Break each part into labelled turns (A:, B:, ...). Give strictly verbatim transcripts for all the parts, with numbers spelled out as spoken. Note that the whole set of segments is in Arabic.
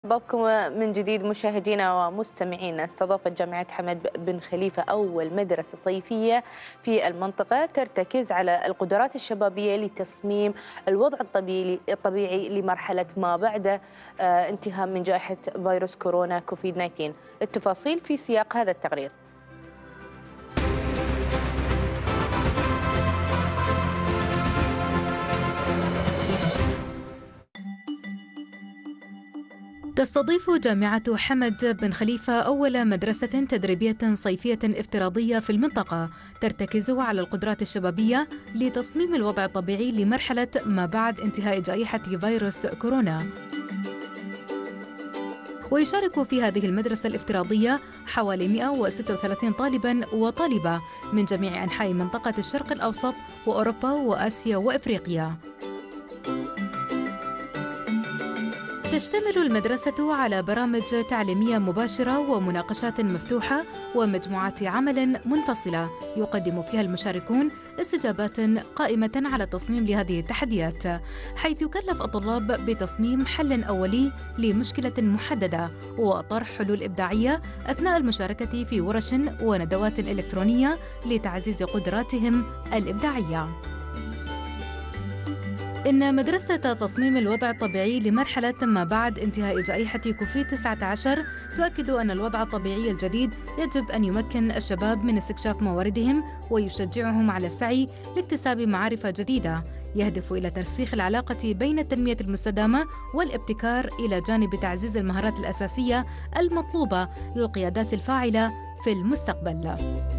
A: مرحبا بكم من جديد مشاهدينا ومستمعينا. استضافت جامعة حمد بن خليفة أول مدرسة صيفية في المنطقة ترتكز على القدرات الشبابية لتصميم الوضع الطبيعي الطبيعي لمرحلة ما بعد انتهاء من جائحة فيروس كورونا كوفيد تسعة عشر. التفاصيل في سياق هذا التقرير.
B: تستضيف جامعة حمد بن خليفة أول مدرسة تدريبية صيفية افتراضية في المنطقة ترتكز على القدرات الشبابية لتصميم الوضع الطبيعي لمرحلة ما بعد انتهاء جائحة فيروس كورونا. ويشارك في هذه المدرسة الافتراضية حوالي مئة وستة وثلاثين طالباً وطالبة من جميع أنحاء منطقة الشرق الأوسط وأوروبا وآسيا وإفريقيا. تشتمل المدرسة على برامج تعليمية مباشرة ومناقشات مفتوحة ومجموعات عمل منفصلة يقدم فيها المشاركون استجابات قائمة على التصميم لهذه التحديات، حيث يكلف الطلاب بتصميم حل أولي لمشكلة محددة وطرح حلول إبداعية أثناء المشاركة في ورش وندوات إلكترونية لتعزيز قدراتهم الإبداعية. إن مدرسة تصميم الوضع الطبيعي لمرحلة ما بعد انتهاء جائحة كوفيد تسعة عشر تؤكد أن الوضع الطبيعي الجديد يجب أن يمكن الشباب من استكشاف مواردهم ويشجعهم على السعي لاكتساب معارف جديدة، يهدف إلى ترسيخ العلاقة بين التنمية المستدامة والابتكار إلى جانب تعزيز المهارات الأساسية المطلوبة للقيادات الفاعلة في المستقبل.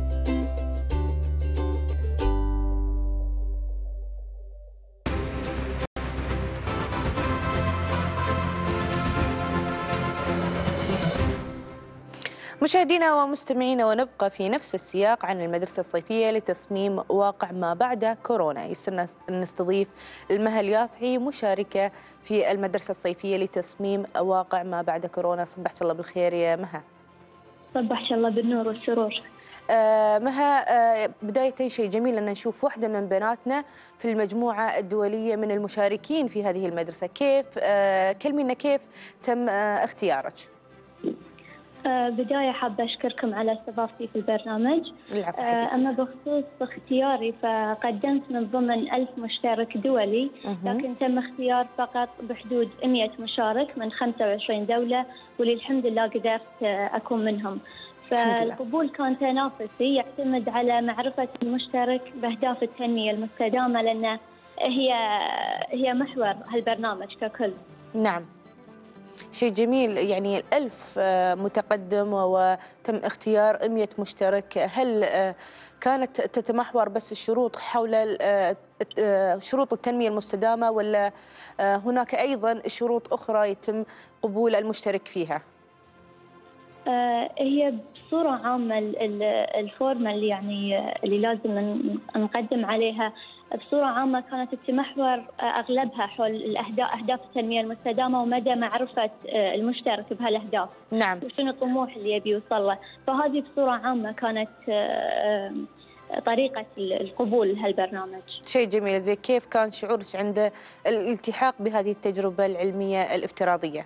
A: مشاهدينا ومستمعينا، ونبقى في نفس السياق عن المدرسة الصيفية لتصميم واقع ما بعد كورونا. يسرنا نستضيف المها اليافعي مشاركة في المدرسة الصيفية لتصميم واقع ما بعد كورونا. صبحت الله بالخير يا مها.
C: صبحت الله بالنور والسرور.
A: آه مها، آه بداية شيء جميل أن نشوف واحدة من بناتنا في المجموعة الدولية من المشاركين في هذه المدرسة. كيف آه كلمينا كيف تم آه اختيارك؟
C: آه بداية حابة أشكركم على استضافتي في البرنامج. آه أما بخصوص اختياري فقدمت من ضمن ألف مشترك دولي، لكن تم اختيار فقط بحدود مئة مشارك من خمسة وعشرين دولة، وللحمد لله قدرت أكون منهم. فالقبول كان تنافسي يعتمد على معرفة المشترك بأهداف التنمية المستدامة، لأن هي هي محور هالبرنامج ككل.
A: نعم، شيء جميل. يعني الألف متقدم وتم اختيار مئة مشترك. هل كانت تتمحور بس الشروط حول شروط التنمية المستدامة، ولا هناك أيضا شروط أخرى يتم قبول المشترك فيها؟
C: هي بصورة عامة الفورمة اللي يعني اللي لازم نقدم عليها بصورة عامة كانت تتمحور أغلبها حول الأهداف أهداف التنمية المستدامة ومدى معرفة المشترك بهالأهداف.
A: نعم.
C: وشنو الطموح اللي يبي يوصل له، فهذه بصورة عامة كانت طريقة القبول لهالبرنامج.
A: شيء جميل. زي كيف كان شعورك عند الالتحاق بهذه التجربة العلمية الافتراضية؟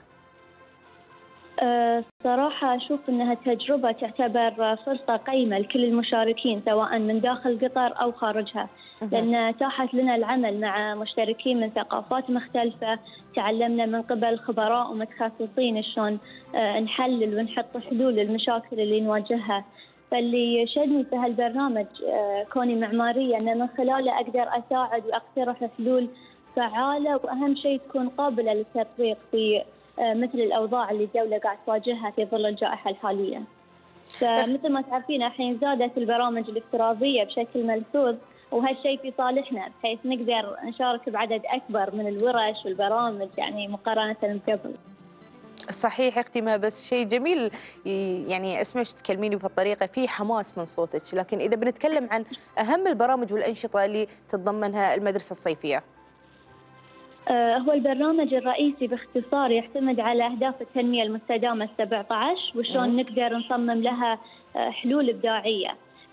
C: أه صراحة أشوف أنها تجربة تعتبر فرصة قيمة لكل المشاركين سواء من داخل قطر أو خارجها، لأن تاحت لنا العمل مع مشتركين من ثقافات مختلفة، تعلمنا من قبل خبراء ومتخصصين شلون أه نحلل ونحط حلول للمشاكل اللي نواجهها. فاللي شدني في هالبرنامج أه كوني معمارية أن من خلاله أقدر أساعد وأقترح حلول فعالة، وأهم شيء تكون قابلة للتطبيق في مثل الأوضاع اللي الدولة قاعد تواجهها في ظل الجائحة الحالية. فمثل ما تعرفين الحين زادت البرامج الافتراضية بشكل ملحوظ، وهالشيء في صالحنا بحيث نقدر نشارك بعدد أكبر من الورش والبرامج يعني مقارنة بقبل.
A: صحيح اختي، ما بس شيء جميل يعني اسمعك تكلميني بهالطريقة، في حماس من صوتك. لكن إذا بنتكلم عن أهم البرامج والأنشطة اللي تتضمنها المدرسة الصيفية.
C: هو البرنامج الرئيسي باختصار يعتمد على أهداف التنمية المستدامة السبعة عشر وشلون نقدر نصمم لها حلول إبداعية.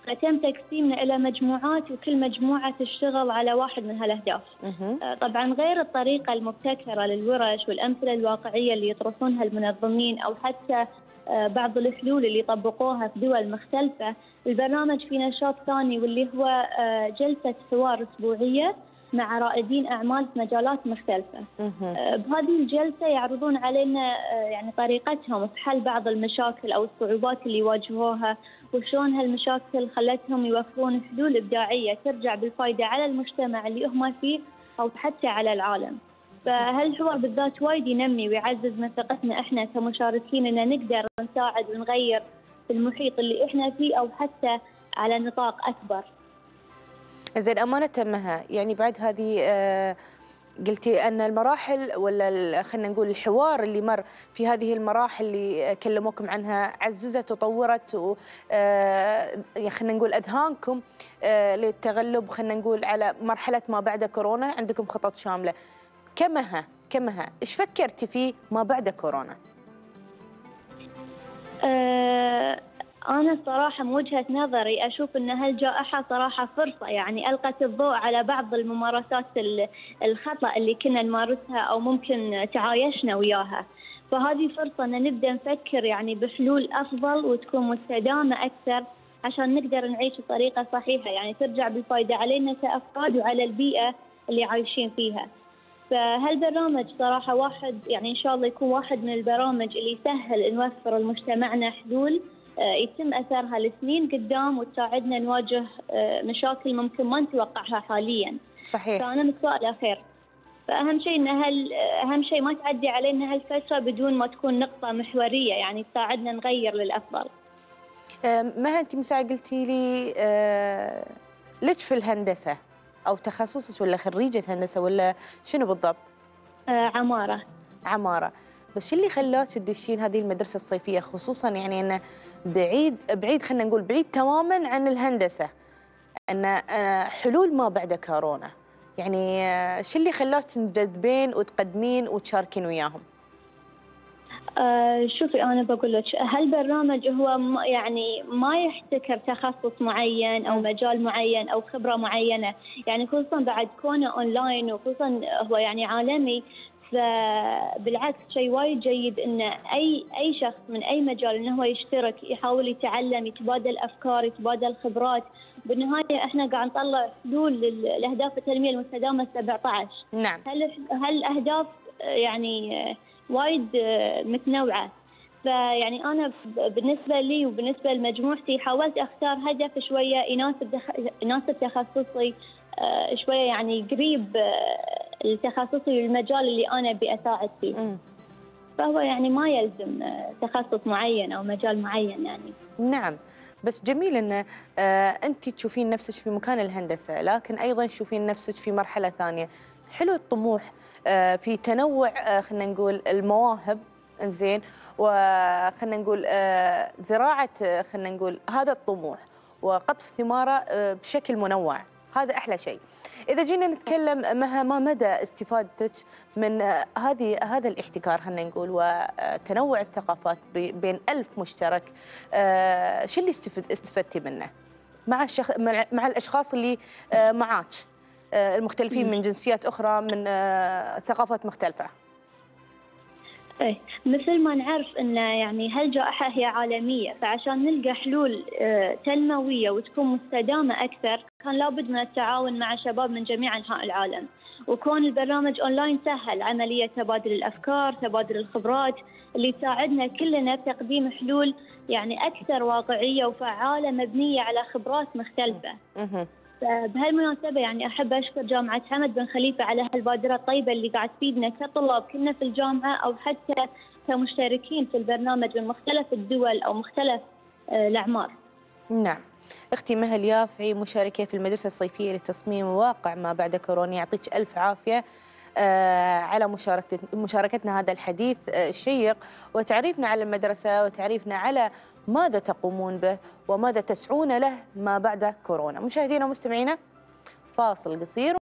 C: فتم تقسيمنا إلى مجموعات وكل مجموعة تشتغل على واحد من هالأهداف. طبعا غير الطريقة المبتكرة للورش والأمثلة الواقعية اللي يطرحونها المنظمين أو حتى بعض الحلول اللي طبقوها في دول مختلفة، البرنامج في نشاط ثاني واللي هو جلسة حوار أسبوعية مع رائدين أعمال في مجالات مختلفة. بهذه الجلسة يعرضون علينا يعني طريقتهم في حل بعض المشاكل أو الصعوبات اللي يواجهوها، وشلون هالمشاكل خلتهم يوفرون حلول إبداعية ترجع بالفائدة على المجتمع اللي هم فيه أو حتى على العالم. فهالحوار بالذات وايد ينمي ويعزز من ثقتنا احنا كمشاركين ان نقدر نساعد ونغير في المحيط اللي احنا فيه او حتى على نطاق اكبر.
A: زين أمانة مها، يعني بعد هذه آه قلتي أن المراحل ولا خلينا نقول الحوار اللي مر في هذه المراحل اللي كلموكم عنها عززت وطورت آه خلينا نقول أذهانكم آه للتغلب خلينا نقول على مرحلة ما بعد كورونا. عندكم خطط شاملة. كمها كمها إيش فكرتي فيه ما بعد كورونا؟
C: أه أنا الصراحة من وجهة نظري أشوف أن هالجائحة صراحة فرصة، يعني ألقت الضوء على بعض الممارسات الخطأ اللي كنا نمارسها أو ممكن تعايشنا وياها، فهذه فرصة أن نبدأ نفكر يعني بحلول أفضل وتكون مستدامة أكثر عشان نقدر نعيش بطريقة صحيحة، يعني ترجع بالفائدة علينا كأفراد وعلى البيئة اللي عايشين فيها. فهالبرنامج صراحة واحد يعني إن شاء الله يكون واحد من البرامج اللي يسهل نوفر لمجتمعنا حلول يتم أثرها لسنين قدام وتساعدنا نواجه مشاكل ممكن ما نتوقعها حاليا.
A: صحيح.
C: فأنا متفائلة خير. فأهم شيء إن هال أهم شيء ما تعدي علينا هالفترة بدون ما تكون نقطة محورية يعني تساعدنا نغير للأفضل.
A: مها أنت مساء قلتي لي أه ليش في الهندسة أو تخصصك ولا خريجة هندسة ولا شنو بالضبط؟
C: آه عمارة.
A: عمارة. بس شو اللي خلاك تدشين هذه المدرسة الصيفية خصوصا يعني أنه بعيد بعيد خلينا نقول بعيد تماما عن الهندسة، أن حلول ما بعد كورونا، يعني شو اللي خلاك تنجذبين وتقدمين وتشاركين وياهم؟
C: آه شوفي أنا بقول لك هالبرنامج هو يعني ما يحتكر تخصص معين أو مجال معين أو خبرة معينة، يعني خصوصا بعد كونه أونلاين وخصوصا هو يعني عالمي، فبالعكس شيء وايد جيد ان اي اي شخص من اي مجال انه هو يشترك يحاول يتعلم يتبادل افكار يتبادل خبرات. بالنهايه احنا قاعد نطلع حلول لاهداف التنميه المستدامه سبعة عشر.
A: نعم.
C: هل هالاهداف يعني وايد متنوعه، فيعني انا بالنسبه لي وبالنسبه لمجموعتي حاولت اختار هدف شويه يناسب يناسب تخصصي، شويه يعني قريب التخصصي والمجال اللي انا ابي اساعد فيه. م. فهو يعني ما يلزم تخصص معين او مجال معين يعني.
A: نعم، بس جميل ان انت تشوفين نفسك في مكان الهندسه، لكن ايضا تشوفين نفسك في مرحله ثانيه. حلو الطموح في تنوع خلينا نقول المواهب، انزين، وخلينا نقول زراعه خلينا نقول هذا الطموح وقطف ثماره بشكل منوع، هذا احلى شيء. إذا جينا نتكلم مها ما مدى استفادتك من هذه هذا الاحتكار خلينا نقول وتنوع الثقافات بين ألف مشترك، شو اللي استفدتي منه مع الشخ... مع الأشخاص اللي معاك المختلفين من جنسيات أخرى من ثقافات مختلفة؟
C: ايه مثل ما نعرف ان يعني هالجائحه هي عالميه، فعشان نلقى حلول تنمويه وتكون مستدامه اكثر كان لابد من التعاون مع شباب من جميع انحاء العالم، وكون البرنامج اونلاين سهل عمليه تبادل الافكار، تبادل الخبرات اللي تساعدنا كلنا بتقديم حلول يعني اكثر واقعيه وفعاله مبنيه على خبرات مختلفه. بهالمناسبة يعني أحب أشكر جامعة حمد بن خليفة على هالبادرة الطيبة اللي قاعد تفيدنا كطلاب كنا في الجامعة أو حتى كمشتركين في البرنامج من مختلف الدول أو مختلف الأعمار.
A: نعم. أختي مها اليافعي مشاركة في المدرسة الصيفية لتصميم واقع ما بعد كورونا، يعطيك ألف عافية على مشاركتنا هذا الحديث الشيق وتعريفنا على المدرسة وتعريفنا على ماذا تقومون به وماذا تسعون له ما بعد كورونا. مشاهدينا ومستمعينا، فاصل قصير.